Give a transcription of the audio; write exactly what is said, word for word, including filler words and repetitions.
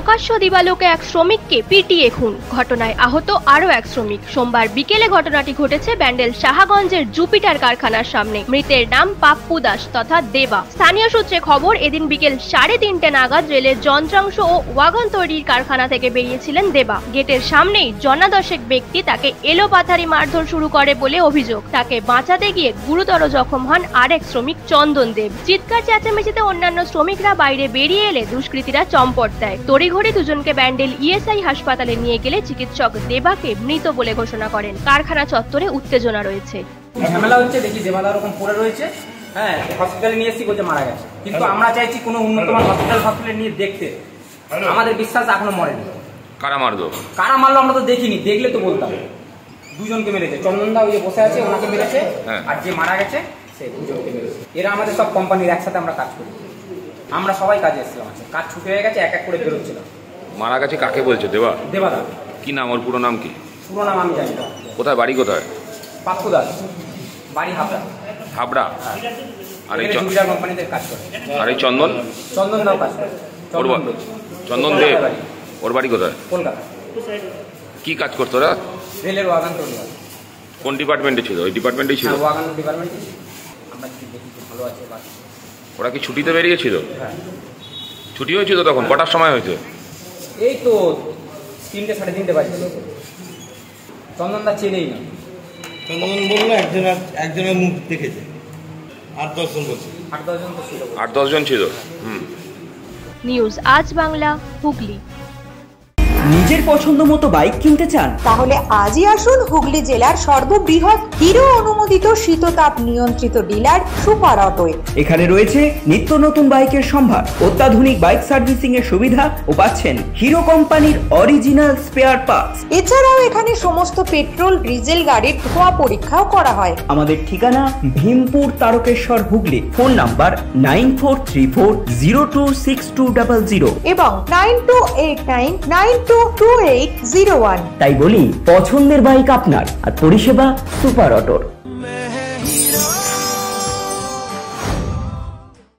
প্রকাশ্য দিবালোকে এক শ্রমিককে পিটিয়ে খুন, ঘটনায় আহত আরও এক শ্রমিক। সোমবার বিকেলে ঘটনাটি ঘটেছে ব্যান্ডেল সাহাগঞ্জের জুপিটার কারখানার সামনে। মৃতের নাম পাপ্পু দাস তথা দেবা। স্থানীয় সূত্রে খবর, এদিন বিকেল সাড়ে তিনটে নাগাদ রেলের যন্ত্রাংশ ও ওয়াগন তৈরির কারখানা থেকে বেরিয়েছিলেন দেবা। গেটের সামনেই জনা দশেক ব্যক্তি তাকে এলোপাথারি মারধর শুরু করে বলে অভিযোগ। তাকে বাঁচাতে গিয়ে গুরুতর জখম হন আরেক শ্রমিক চন্দন দেব। চিৎকার চেঁচামেচিতে অন্যান্য শ্রমিকরা বাইরে বেরিয়ে এলে দুষ্কৃতীরা চম্পট দেয়। তড়িঘড়ি দুজনকে ব্যান্ডেল ইএসআই হাসপাতালে নিয়ে গেলে চিকিৎসক দেবাকে মৃত বলে ঘোষণা করেন। কারখানা চত্বরে উত্তেজনা রয়েছে। ঝামেলা হচ্ছে, দেখি দেবাদা ওরকম পড়ে রয়েছে, হ্যাঁ হসপিটালে নিয়ে এসেছি, বলছে মারা গেছে। কিন্তু আমরা চাইছি কোনো উন্নত হসপিটাল হসপিটালে নিয়ে দেখতে। আমাদের বিশ্বাস এখনো মরেনি। কারা মারলো কারা মারলো আমরা তো দেখিনি, দেখলে তো বলতাম। দুজনকে মেরেছে, চন্দনদা ওই যে বসে আছে ওনাকে মেরেছে, আর যে মারা গেছে সে দুজনকে মেরেছে। এরা আমাদের সব কোম্পানির একসাথে আমরা কাজ করি, আমরা সবাই কাজে এসেছিলাম। কাজ ছুটে হয়ে গেছে, এক এক করে বেরোচ্ছিলাম। মারা গেছে কাকে বলছে? দেবা? দেবাদা। কি নাম ওর? পুরো নাম কি? পুরো নাম আমি জানি না। কোথায় বাড়ি? কোথায়? পাপ্পু দাস, বাড়ি হাবড়া। হাবড়া? আর এই জুপিটার কোম্পানিতে কাজ করে। আর এই চন্দন? চন্দনদাও কাজ করে। চন্দন দেব, ওর বাড়ি কোথায়? কলকাতা। কি কাজ করতো ওরা? রেলের ওয়াগন তৈরি। কোন ডিপার্টমেন্টে ছিল? ওই ডিপার্টমেন্টেই ছিল? ওয়াগন ডিপার্টমেন্টে। আমরা কি দেখি ভালো আছে। ওরা কি ছুটিতে বেরিয়েছিল? হ্যাঁ। ছুটি হয়েছিল তখন? কটার সময় হয়েছে? এই তো তিনটে সাড়ে তিনটে বাজে। চন্দনদা চেনেই না। চন্দন বললো একজনের একজনের মুখ দেখেছে, আট দশজন বলছে। আট দশজন তো ছিল। আট দশজন ছিল। হুম। নিউজ আজ বাংলা, হুগলি। নিজের পছন্দ মতো বাইক কিনতে চান? তাহলে আজই আসুন হুগলি জেলার সর্ববৃহৎ হিরো অনুমোদিত শীততাপ নিয়ন্ত্রিত ডিলার সুপার অটোয়। এখানে রয়েছে নিত্য নতুন বাইকের সম্ভার, অত্যাধুনিক বাইক সার্ভিসিং এর সুবিধা ও পাচ্ছেন হিরো কোম্পানির অরিজিনাল স্পেয়ার পার্টস। এছাড়াও এখানে সমস্ত পেট্রোল ডিজেল গাড়ির ধোঁয়া পরীক্ষাও করা হয়। আমাদের ঠিকানা Bhimpur Tarakeswar, Hooghly. Phone number nine four three four zero two six two double zero এবং nine two eight nine nine two two eight zero one. তাই বলি, পছন্দের বাইক আপনার আর পরিষেবা সুপার অটোর।